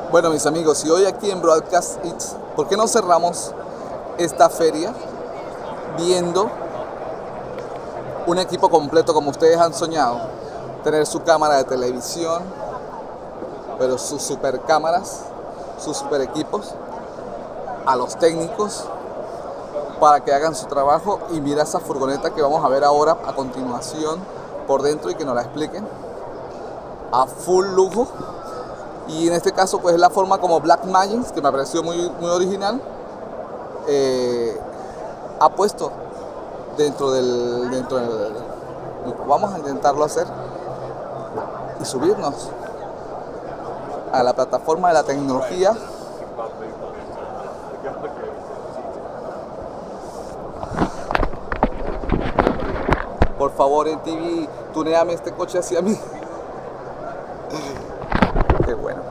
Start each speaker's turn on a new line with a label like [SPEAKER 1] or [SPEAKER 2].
[SPEAKER 1] Bueno, mis amigos, y hoy aquí en Broadcast Eats, ¿por qué no cerramos esta feria viendo un equipo completo como ustedes han soñado? Tener su cámara de televisión, pero sus super cámaras, sus super equipos, a los técnicos para que hagan su trabajo, y mira esa furgoneta que vamos a ver ahora a continuación por dentro y que nos la expliquen a full lujo. Y en este caso pues es la forma como Blackmagic, que me pareció muy original, ha puesto dentro del vamos a intentarlo hacer y subirnos a la plataforma de la tecnología. Por favor, en TV, tuneame este coche hacia mí. Qué bueno.